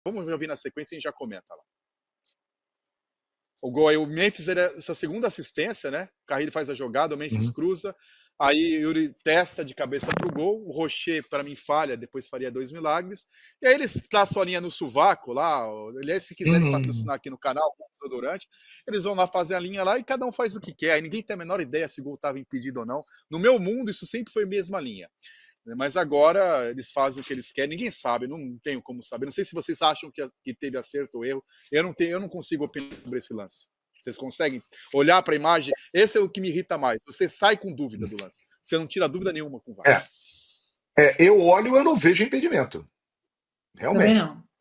Vamos ouvir na sequência e a gente já comenta lá. O gol aí, o Memphis, essa segunda assistência, né? O Carrilho faz a jogada, o Memphis cruza, aí o Yuri testa de cabeça pro gol, o Rocher, para mim, falha, depois faria 2 milagres, e aí eles traçam a linha no sovaco lá, aliás, se quiserem patrocinar aqui no canal, Durante, eles vão lá fazer a linha lá e cada um faz o que quer, aí ninguém tem a menor ideia se o gol estava impedido ou não. No meu mundo, isso sempre foi a mesma linha. Mas agora eles fazem o que eles querem, ninguém sabe, não tenho como saber. Não sei se vocês acham que teve acerto ou erro. Eu não consigo opinar sobre esse lance. Vocês conseguem olhar para a imagem? Esse é o que me irrita mais. Você sai com dúvida do lance. Você não tira dúvida nenhuma com o VAR. Eu olho, eu não vejo impedimento. Também Realmente. não.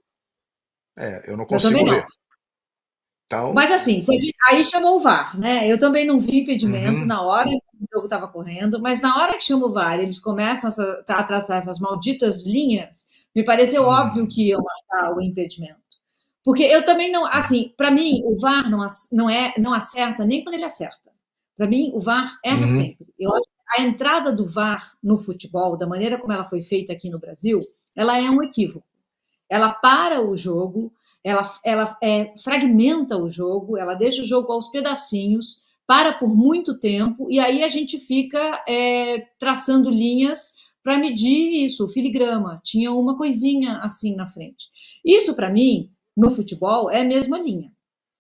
Eu não Eu também consigo não. ver. Então, Mas assim, aí chamou o VAR, né? Eu também não vi impedimento na hora que o jogo estava correndo, mas na hora que chama o VAR, eles começam a traçar essas malditas linhas, me pareceu óbvio que iam marcar o impedimento. Porque eu também não, assim, para mim, o VAR não acerta nem quando ele acerta. Para mim, o VAR erra sempre. Eu acho que a entrada do VAR no futebol, da maneira como ela foi feita aqui no Brasil, ela é um equívoco. Ela para o jogo, ela fragmenta o jogo, ela deixa o jogo aos pedacinhos, para por muito tempo, e aí a gente fica traçando linhas para medir isso, o filigrama. Tinha uma coisinha assim na frente. Isso, para mim, no futebol, é a mesma linha.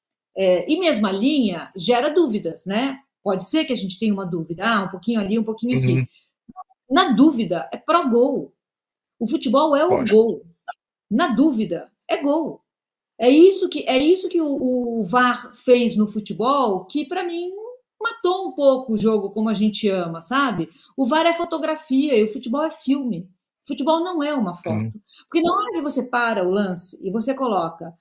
E mesma linha gera dúvidas, né? Pode ser que a gente tenha uma dúvida, um pouquinho ali, um pouquinho aqui. Na dúvida, é pró-gol. O futebol é o gol. Na dúvida, é gol. É isso que o VAR fez no futebol, que para mim matou um pouco o jogo como a gente ama, sabe? O VAR é fotografia e o futebol é filme. O futebol não é uma foto. Porque na hora que você para o lance e você coloca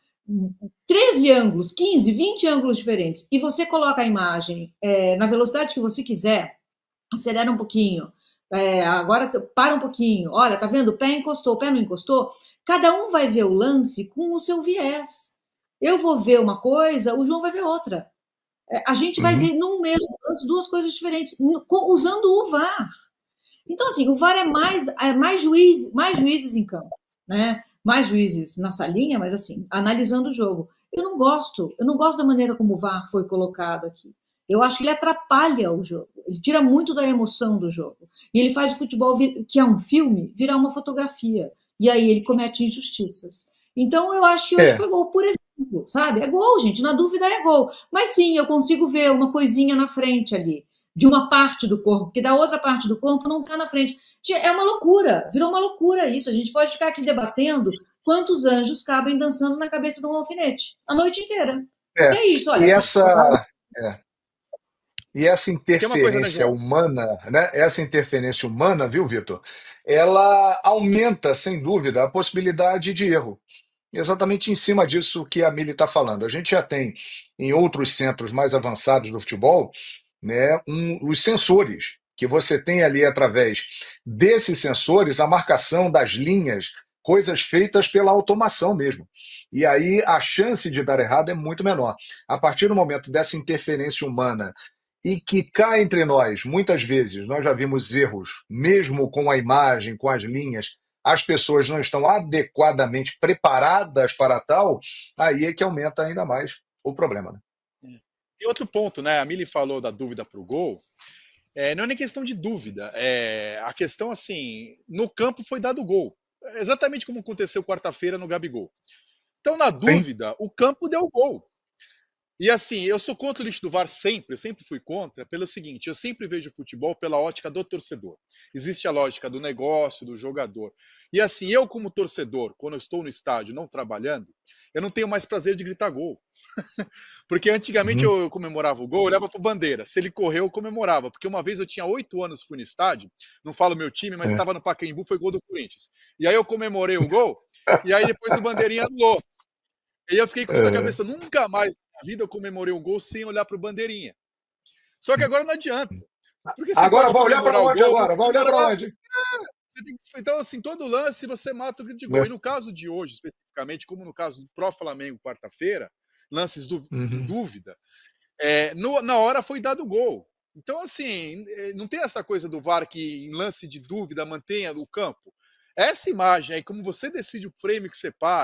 13 ângulos, 15, 20 ângulos diferentes, e você coloca a imagem na velocidade que você quiser, acelera um pouquinho, agora para um pouquinho, olha, tá vendo? O pé encostou, o pé não encostou. Cada um vai ver o lance com o seu viés. Eu vou ver uma coisa, o João vai ver outra. A gente vai ver num mesmo lance duas coisas diferentes, usando o VAR. Então, assim, o VAR é mais juízes em campo, né? Mais juízes na salinha, mas assim, analisando o jogo. Eu não gosto da maneira como o VAR foi colocado aqui. Eu acho que ele atrapalha o jogo, ele tira muito da emoção do jogo. E ele faz o futebol, que é um filme, virar uma fotografia. E aí ele comete injustiças. Então eu acho que hoje foi gol, por exemplo, sabe? É gol, gente, na dúvida é gol. Mas sim, eu consigo ver uma coisinha na frente ali, de uma parte do corpo, porque da outra parte do corpo não está na frente. É uma loucura, virou uma loucura isso. A gente pode ficar aqui debatendo quantos anjos cabem dançando na cabeça de um alfinete a noite inteira. É isso, olha. E essa interferência humana, né? Essa interferência humana, viu, Vitor? Ela aumenta, sem dúvida, a possibilidade de erro. Exatamente em cima disso que a Mili está falando. A gente já tem, em outros centros mais avançados do futebol, né, os sensores, que você tem ali através desses sensores a marcação das linhas, coisas feitas pela automação mesmo. E aí a chance de dar errado é muito menor. A partir do momento dessa interferência humana e que cá entre nós, muitas vezes, nós já vimos erros, mesmo com a imagem, com as linhas, as pessoas não estão adequadamente preparadas para tal, aí é que aumenta ainda mais o problema. Né? E outro ponto, né? A Mili falou da dúvida para o gol. Não é nem questão de dúvida. A questão, assim, no campo foi dado o gol. Exatamente como aconteceu quarta-feira no Gabigol. Então, na dúvida, o campo deu o gol. E assim, eu sou contra o lixo do VAR sempre, eu sempre fui contra, pelo seguinte, eu sempre vejo o futebol pela ótica do torcedor. Existe a lógica do negócio, do jogador. E assim, eu como torcedor, quando eu estou no estádio não trabalhando, eu não tenho mais prazer de gritar gol. Porque antigamente eu comemorava o gol, eu olhava pro bandeira. Se ele correu, eu comemorava. Porque uma vez eu tinha 8 anos, fui no estádio, não falo meu time, mas estava no Pacaembu, foi gol do Corinthians. E aí eu comemorei o gol, e aí depois o bandeirinha anulou. E eu fiquei com isso na cabeça, nunca mais na vida eu comemorei um gol sem olhar pro bandeirinha. Só que agora não adianta. Porque você agora pode vai olhar para comemorar o onde gol. agora? Vai olhar para onde? Então, assim, todo lance você mata o grito de gol. E no caso de hoje, especificamente, como no caso do Pro Flamengo quarta-feira, lances de dúvida, na hora foi dado o gol. Então, assim, não tem essa coisa do VAR que em lance de dúvida mantenha o campo. Essa imagem aí, como você decide o frame que separa,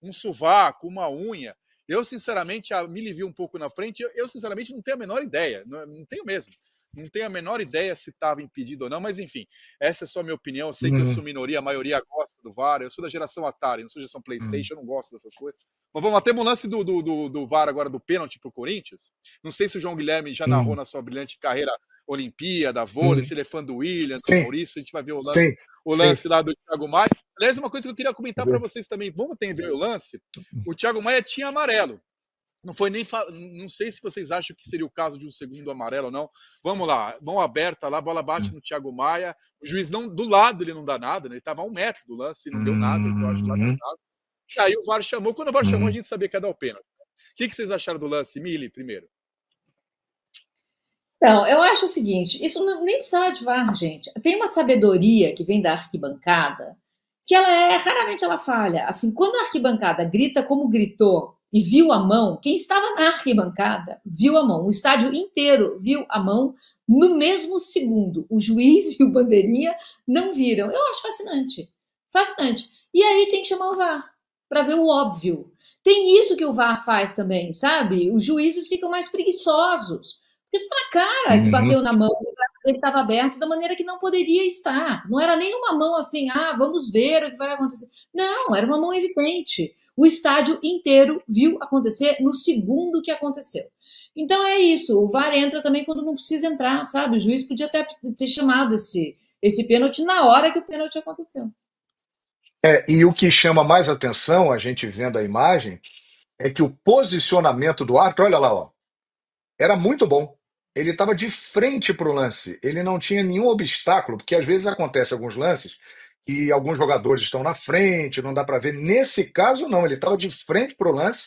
um sovaco, uma unha. Eu, sinceramente, a Mili viu um pouco na frente, eu sinceramente, não tenho a menor ideia, não tenho mesmo. Não tenho a menor ideia se estava impedido ou não, mas enfim, essa é só a minha opinião. Eu sei que eu sou minoria, a maioria gosta do VAR. Eu sou da geração Atari, não sou da geração PlayStation, eu não gosto dessas coisas. Mas vamos lá, temos um lance do VAR agora, do pênalti pro Corinthians. Não sei se o João Guilherme já narrou na sua brilhante carreira Olimpíada, vôlei, se ele é fã do William, do Sim, Maurício, a gente vai ver o sim, lance lá do Thiago Maia. Aliás, uma coisa que eu queria comentar para vocês também, vamos ver o lance. O Thiago Maia tinha amarelo. Não foi nem. Não sei se vocês acham que seria o caso de um segundo amarelo ou não. Vamos lá, mão aberta lá, a bola bate no Thiago Maia. O juiz não, do lado ele não dá nada, né? Ele estava a 1 metro do lance e não deu nada, eu acho lamentável. E aí o VAR chamou, quando o VAR chamou, a gente sabia que ia dar o pênalti. O que vocês acharam do lance, Mili, primeiro? Não, eu acho o seguinte, isso nem precisava de VAR, gente. Tem uma sabedoria que vem da arquibancada que raramente ela falha. Assim, quando a arquibancada grita como gritou e viu a mão, quem estava na arquibancada viu a mão, o estádio inteiro viu a mão no mesmo segundo. O juiz e o bandeirinha não viram. Eu acho fascinante. Fascinante. E aí tem que chamar o VAR para ver o óbvio. Tem isso que o VAR faz também, sabe? Os juízes ficam mais preguiçosos. Porque foi na cara que bateu na mão, ele estava aberto da maneira que não poderia estar. Não era nem uma mão assim, vamos ver o que vai acontecer. Não, era uma mão evidente. O estádio inteiro viu acontecer no segundo que aconteceu. Então é isso, o VAR entra também quando não precisa entrar, sabe? O juiz podia ter chamado esse pênalti na hora que o pênalti aconteceu. E o que chama mais atenção, a gente vendo a imagem, é que o posicionamento do árbitro, olha lá, ó, era muito bom. Ele estava de frente para o lance, ele não tinha nenhum obstáculo, porque às vezes acontece alguns lances que alguns jogadores estão na frente, não dá para ver. Nesse caso, não, ele estava de frente para o lance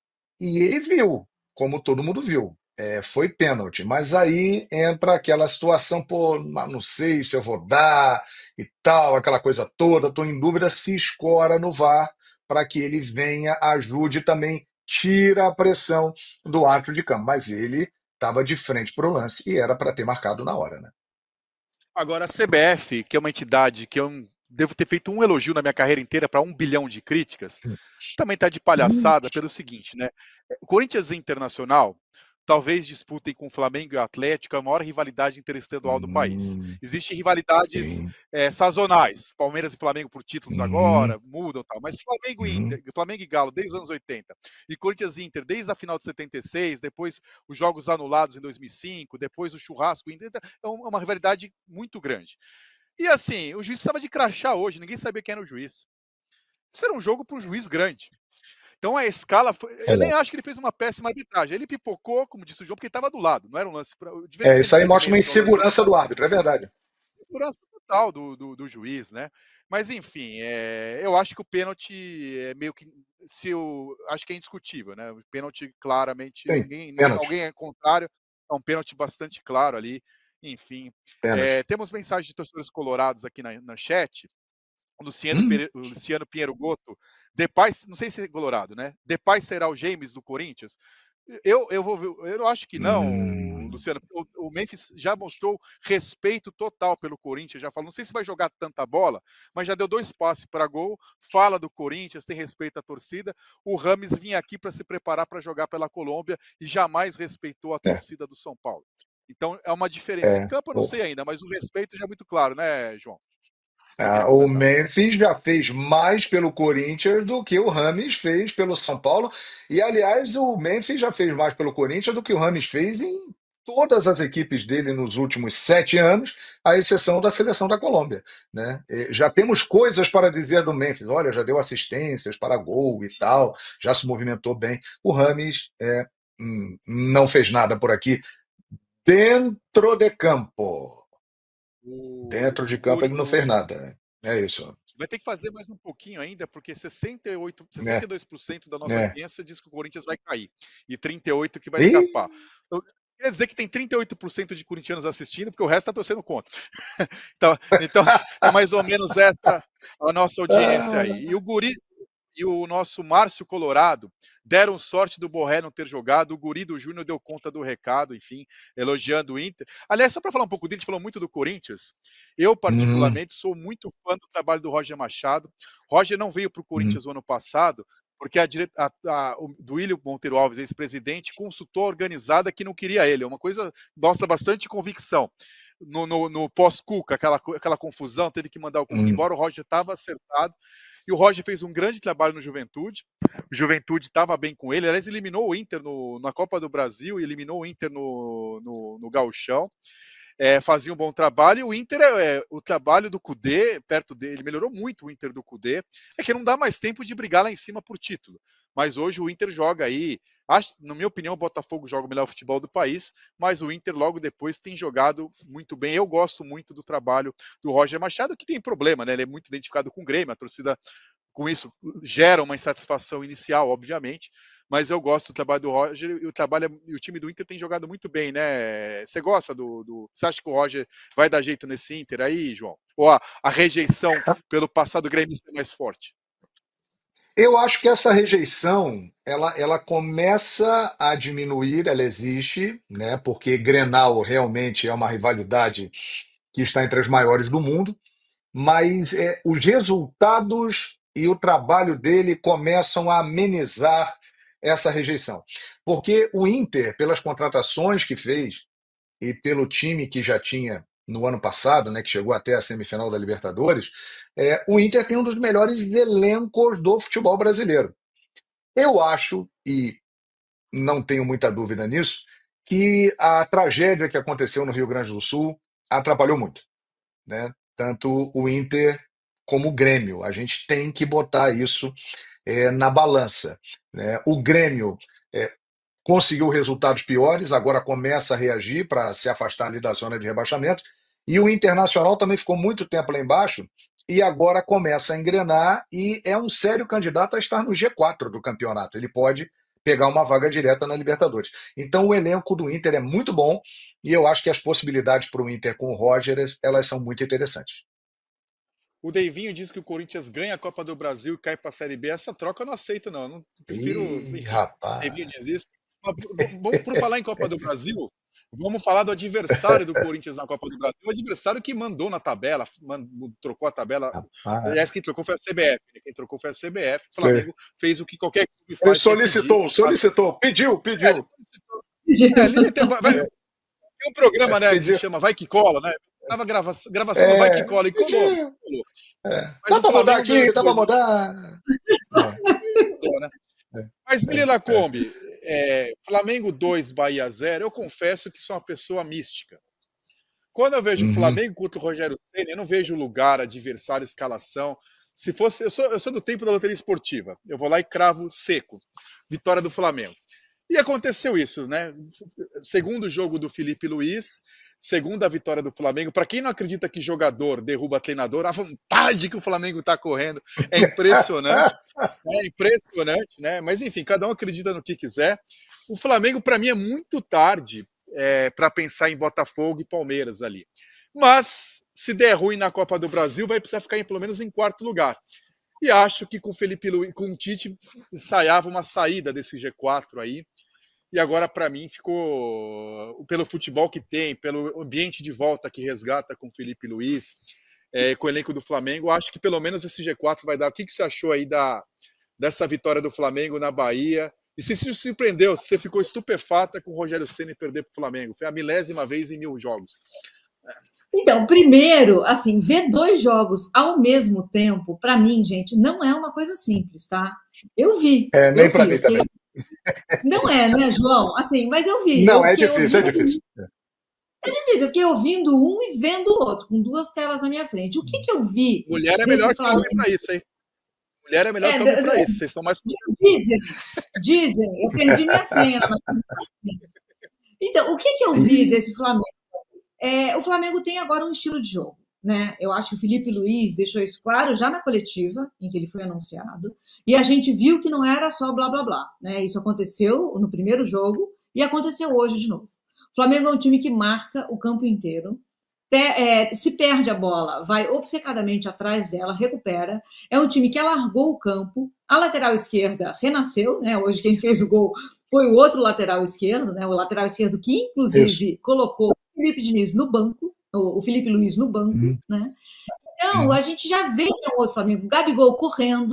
e ele viu, como todo mundo viu. Foi pênalti, mas aí entra aquela situação, pô, não sei se eu vou dar e tal, aquela coisa toda, estou em dúvida se escora no VAR para que ele venha, ajude também, tira a pressão do árbitro de campo, mas ele estava de frente para o lance e era para ter marcado na hora, né? Agora, a CBF, que é uma entidade que eu devo ter feito um elogio na minha carreira inteira para 1 bilhão de críticas, também está de palhaçada pelo seguinte, né? O Corinthians Internacional talvez disputem com o Flamengo e o Atlético a maior rivalidade interestadual do país. Existem rivalidades sazonais, Palmeiras e Flamengo por títulos agora, mudam tal, mas Flamengo e Galo desde os anos 80, e Corinthians e Inter desde a final de 76, depois os jogos anulados em 2005, depois o churrasco, é uma rivalidade muito grande. E assim, o juiz precisava de crachá hoje, ninguém sabia quem era o juiz. Isso era um jogo para um juiz grande. Então a escala foi. Eu nem acho que ele fez uma péssima arbitragem. Ele pipocou, como disse o João, porque ele estava do lado, não era um lance. Isso aí mostra uma insegurança do árbitro, é verdade. Insegurança total do juiz, né? Mas enfim, eu acho que o pênalti é meio que. Acho que é indiscutível, né? O pênalti claramente. Alguém é contrário, é um pênalti bastante claro ali. Enfim. Temos mensagens de torcedores colorados aqui na chat. O Luciano Pinheiro Goto, Depay, não sei se é colorado, né? Depay será o James do Corinthians? Eu acho que não, Luciano. O Memphis já mostrou respeito total pelo Corinthians, já falou, não sei se vai jogar tanta bola, mas já deu 2 passes para gol, fala do Corinthians, tem respeito à torcida. O Rames vinha aqui para se preparar para jogar pela Colômbia e jamais respeitou a torcida do São Paulo. Então é uma diferença. Em campo eu não sei ainda, mas o respeito já é muito claro, né, João? O Memphis já fez mais pelo Corinthians do que o Rames fez pelo São Paulo. E, aliás, o Memphis já fez mais pelo Corinthians do que o Rames fez em todas as equipes dele nos últimos 7 anos, à exceção da seleção da Colômbia, né? Já temos coisas para dizer do Memphis. Olha, já deu assistências para gol e tal, já se movimentou bem. O Rames não fez nada por aqui dentro de campo. Dentro de campo ele não fez nada. É isso. Vai ter que fazer mais um pouquinho ainda, porque 62% da nossa audiência diz que o Corinthians vai cair. E 38% que vai escapar. Quer dizer que tem 38% de corintianos assistindo, porque o resto está torcendo contra. então, é mais ou menos essa a nossa audiência aí. E o Guri e o nosso Márcio Colorado deram sorte do Borré não ter jogado, o Guri do Júnior deu conta do recado, enfim, elogiando o Inter. Aliás, só para falar um pouco dele, a gente falou muito do Corinthians, eu particularmente sou muito fã do trabalho do Roger Machado. Roger não veio para o Corinthians o ano passado, porque o Duílio Monteiro Alves, ex-presidente, consultou a organizada que não queria ele. É uma coisa, mostra bastante convicção. No pós-Cuca, aquela confusão, teve que mandar o Cuca embora, o Roger estava acertado, e o Roger fez um grande trabalho no Juventude. O Juventude estava bem com ele, aliás, eliminou o Inter na Copa do Brasil, eliminou o Inter no Gauchão. Fazia um bom trabalho, e o Inter, o trabalho do Kudê, perto dele, ele melhorou muito o Inter do Kudê, é que não dá mais tempo de brigar lá em cima por título, mas hoje o Inter joga aí, na minha opinião o Botafogo joga o melhor futebol do país, mas o Inter logo depois tem jogado muito bem. Eu gosto muito do trabalho do Roger Machado, que tem problema, né? Ele é muito identificado com o Grêmio, a torcida com isso gera uma insatisfação inicial, obviamente, mas eu gosto do trabalho do Roger, e o time do Inter tem jogado muito bem, né? Você gosta Você acha que o Roger vai dar jeito nesse Inter aí, João? Ou a rejeição pelo passado gremista é mais forte? Eu acho que essa rejeição, ela começa a diminuir, ela existe, né? Porque Grenal realmente é uma rivalidade que está entre as maiores do mundo, mas os resultados e o trabalho dele começam a amenizar essa rejeição. Porque o Inter, pelas contratações que fez e pelo time que já tinha no ano passado, né, que chegou até a semifinal da Libertadores, o Inter tem um dos melhores elencos do futebol brasileiro. Eu acho, e não tenho muita dúvida nisso, que a tragédia que aconteceu no Rio Grande do Sul atrapalhou muito, né? Tanto o Inter como o Grêmio. A gente tem que botar isso na balança, né? O Grêmio conseguiu resultados piores, agora começa a reagir para se afastar ali da zona de rebaixamento, e o Internacional também ficou muito tempo lá embaixo e agora começa a engrenar e é um sério candidato a estar no G4 do campeonato. Ele pode pegar uma vaga direta na Libertadores. Então o elenco do Inter é muito bom e eu acho que as possibilidades para o Inter com o Roger, elas são muito interessantes. O Deivinho diz que o Corinthians ganha a Copa do Brasil e cai para a Série B. Essa troca eu não aceito, não. Eu não prefiro. Enfim, rapaz. O Deivinho diz isso. Mas, por falar em Copa do Brasil, vamos falar do adversário do Corinthians na Copa do Brasil. O adversário que mandou na tabela, trocou a tabela. Aliás, quem trocou foi a CBF. Né? Quem trocou foi a CBF. O Flamengo fez o que qualquer clube faz. Ele solicitou, pediu. Tem um programa, né, que chama Vai Que Cola, né? Tava gravação do Vai Que Cola e colou. Dá pra mudar aqui, dá pra mudar. Mas, Milena Kombi, Flamengo 2, Bahia 0, eu confesso que sou uma pessoa mística. Quando eu vejo o Flamengo contra o Rogério Ceni, eu não vejo lugar, adversário, escalação. Se fosse, eu sou do tempo da loteria esportiva. Eu vou lá e cravo seco. Vitória do Flamengo. E aconteceu isso, né? Segundo jogo do Felipe Luiz, segunda vitória do Flamengo. Para quem não acredita que jogador derruba treinador, a vontade que o Flamengo está correndo é impressionante. É impressionante, né? Mas enfim, cada um acredita no que quiser. O Flamengo, para mim, é muito tarde para pensar em Botafogo e Palmeiras ali. Mas, se der ruim na Copa do Brasil, vai precisar ficar pelo menos em quarto lugar. E acho que com o Felipe Luiz, com o Tite, ensaiava uma saída desse G4 aí. E agora, para mim, ficou pelo futebol que tem, pelo ambiente de volta que resgata com o Felipe Luiz, com o elenco do Flamengo. Acho que pelo menos esse G4 vai dar. O que você achou aí dessa vitória do Flamengo na Bahia? E se surpreendeu, se você ficou estupefata com o Rogério Ceni perder para o Flamengo? Foi a 1000ª vez em 1000 jogos. Então, primeiro, assim, ver 2 jogos ao mesmo tempo, para mim, gente, não é uma coisa simples, tá? Eu vi. Nem para mim também. Não é, né, João? Assim, mas eu vi. Não, é difícil, é difícil. É difícil, eu fiquei ouvindo um e vendo o outro, com 2 telas na minha frente. O que eu vi? Mulher é melhor que homem para isso, hein? Mulher é melhor que homem para isso. Vocês são mais... Dizem, eu perdi minha senha. Então, o que eu vi desse Flamengo? O Flamengo tem agora um estilo de jogo, né? Eu acho que o Felipe Luiz deixou isso claro já na coletiva, em que ele foi anunciado, e a gente viu que não era só blá blá blá, né? Isso aconteceu no primeiro jogo e aconteceu hoje de novo. O Flamengo é um time que marca o campo inteiro, se perde a bola, vai obcecadamente atrás dela, recupera. É um time que alargou o campo, a lateral esquerda renasceu, né? Hoje quem fez o gol foi o outro lateral esquerdo, né? O lateral esquerdo que inclusive colocou Felipe Diniz no banco, o Felipe Luiz no banco, né? Então, a gente já vê um outro Flamengo, Gabigol correndo,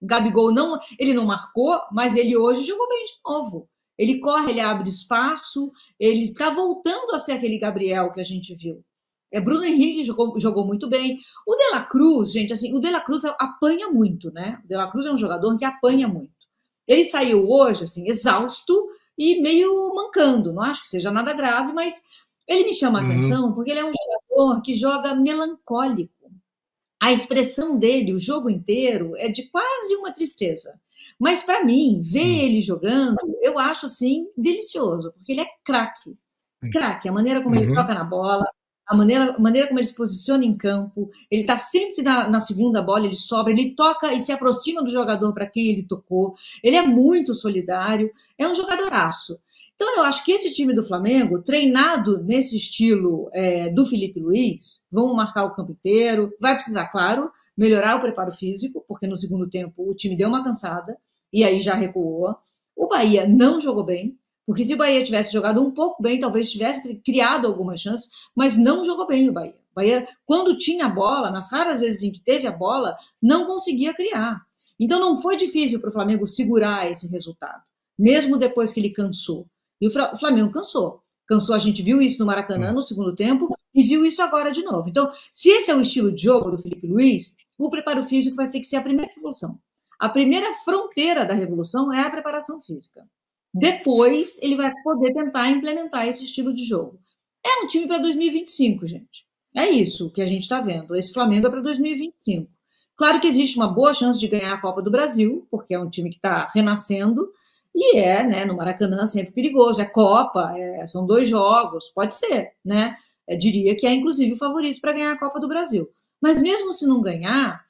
Gabigol ele não marcou, mas ele hoje jogou bem de novo. Ele corre, ele abre espaço, ele está voltando a ser aquele Gabriel que a gente viu. Bruno Henrique jogou muito bem. O De La Cruz, gente, assim, o De La Cruz apanha muito, né? O De La Cruz é um jogador que apanha muito. Ele saiu hoje, assim, exausto e meio mancando. Não acho que seja nada grave, mas ele me chama a atenção porque ele é um jogador que joga melancólico. A expressão dele, o jogo inteiro, é de quase uma tristeza. Mas, para mim, ver ele jogando, eu acho, assim, delicioso, porque ele é craque. Craque. A maneira como ele toca na bola, a maneira como ele se posiciona em campo, ele está sempre na segunda bola, ele sobra, ele toca e se aproxima do jogador para quem ele tocou. Ele é muito solidário, é um jogadoraço. Então, eu acho que esse time do Flamengo, treinado nesse estilo do Felipe Luiz, vão marcar o campo inteiro, vai precisar, claro, melhorar o preparo físico, porque no segundo tempo o time deu uma cansada e aí já recuou. O Bahia não jogou bem, porque se o Bahia tivesse jogado um pouco bem, talvez tivesse criado alguma chance, mas não jogou bem o Bahia. O Bahia, quando tinha a bola, nas raras vezes em que teve a bola, não conseguia criar. Então não foi difícil para o Flamengo segurar esse resultado, mesmo depois que ele cansou. E o Flamengo cansou. Cansou, a gente viu isso no Maracanã no segundo tempo e viu isso agora de novo. Então, se esse é o estilo de jogo do Felipe Luiz, o preparo físico vai ter que ser a primeira revolução. A primeira fronteira da revolução é a preparação física. Depois, ele vai poder tentar implementar esse estilo de jogo. É um time para 2025, gente. É isso que a gente está vendo. Esse Flamengo é para 2025. Claro que existe uma boa chance de ganhar a Copa do Brasil, porque é um time que está renascendo, e né, no Maracanã sempre perigoso. É Copa, são 2 jogos, pode ser, né? Eu diria que é, inclusive, o favorito para ganhar a Copa do Brasil. Mas mesmo se não ganhar,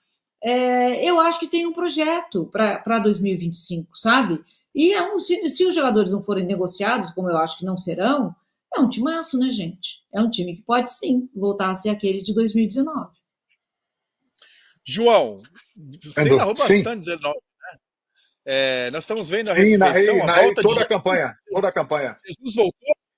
eu acho que tem um projeto para 2025, sabe? E se os jogadores não forem negociados, como eu acho que não serão, é um timaço, né, gente? É um time que pode, sim, voltar a ser aquele de 2019. João, você narrou bastante 19. Nós estamos vendo a ressurreição, a volta toda a campanha, toda a campanha. Jesus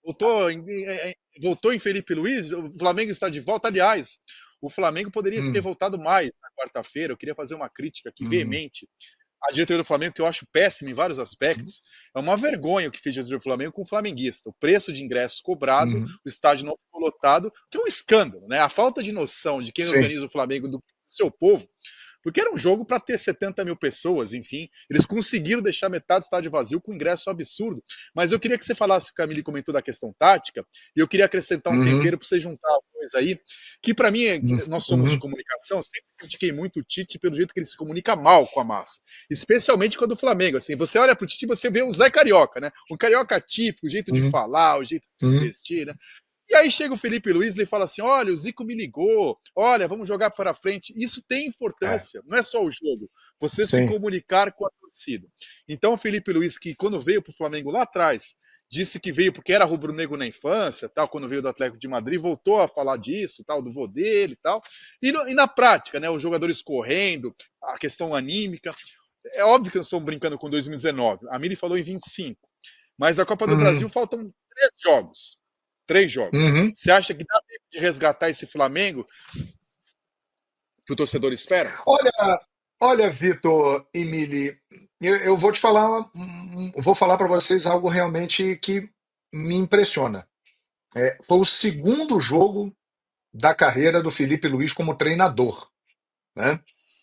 voltou em Felipe Luiz, o Flamengo está de volta. Aliás, o Flamengo poderia ter voltado mais na quarta-feira. Eu queria fazer uma crítica aqui veemente à diretoria do Flamengo, que eu acho péssima em vários aspectos. É uma vergonha o que fez a diretoria do Flamengo com o flamenguista. O preço de ingressos cobrado, o estádio não ficou lotado, que é um escândalo, né? A falta de noção de quem organiza o Flamengo do seu povo. Porque era um jogo para ter 70 mil pessoas, enfim. Eles conseguiram deixar metade do estádio vazio com ingresso absurdo. Mas eu queria que você falasse, o Camille comentou da questão tática, e eu queria acrescentar um tempero para você juntar as coisas aí, que para mim, nós somos de comunicação, sempre critiquei muito o Tite pelo jeito que ele se comunica mal com a massa. Especialmente com a do Flamengo. Assim, você olha para o Tite e você vê o Zé Carioca, né? Um carioca típico, o jeito de falar, o jeito de se vestir, né? E aí chega o Felipe Luiz e ele fala assim, olha, o Zico me ligou, olha, vamos jogar para frente. Isso tem importância, não é só o jogo, você se comunicar com a torcida. Então o Felipe Luiz, que quando veio para o Flamengo lá atrás, disse que veio porque era rubro-negro na infância, tal, quando veio do Atlético de Madrid, voltou a falar disso, tal, do vô dele e tal. E na prática, né, os jogadores correndo, a questão anímica. É óbvio que nós estamos brincando com 2019, a Miri falou em 25, mas a Copa do Brasil faltam 3 jogos. 3 jogos. Você acha que dá tempo de resgatar esse Flamengo que o torcedor espera? Olha, Vitor e Mili, eu vou te falar, vou falar para vocês algo realmente que me impressiona. Foi o segundo jogo da carreira do Felipe Luiz como treinador, né?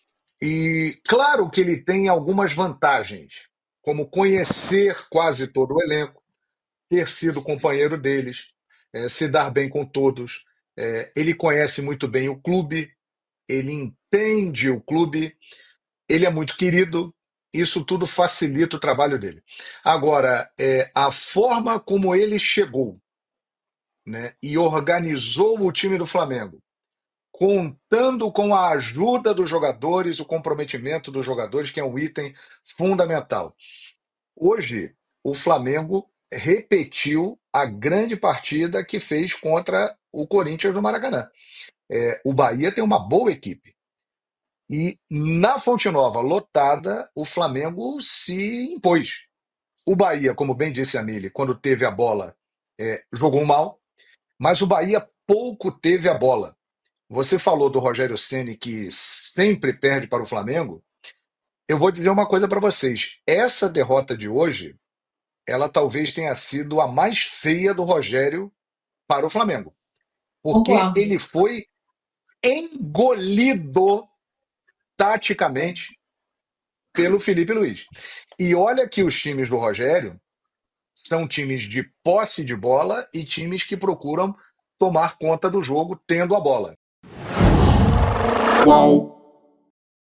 E claro que ele tem algumas vantagens, como conhecer quase todo o elenco, ter sido companheiro deles, se dar bem com todos. Ele conhece muito bem o clube, ele entende o clube, ele é muito querido, isso tudo facilita o trabalho dele. Agora, a forma como ele chegou, né, e organizou o time do Flamengo, contando com a ajuda dos jogadores, o comprometimento dos jogadores, que é um item fundamental. Hoje, o Flamengo repetiu a grande partida que fez contra o Corinthians no Maracanã. O Bahia tem uma boa equipe. E na Fonte Nova, lotada, o Flamengo se impôs. O Bahia, como bem disse a Mili, quando teve a bola, jogou mal, mas o Bahia pouco teve a bola. Você falou do Rogério Ceni, que sempre perde para o Flamengo. eu vou dizer uma coisa para vocês. Essa derrota de hoje, ela talvez tenha sido a mais feia do Rogério para o Flamengo. Porque Concordo. ele foi engolido taticamente pelo Felipe Luiz. E olha que os times do Rogério são times de posse de bola e times que procuram tomar conta do jogo tendo a bola. Qual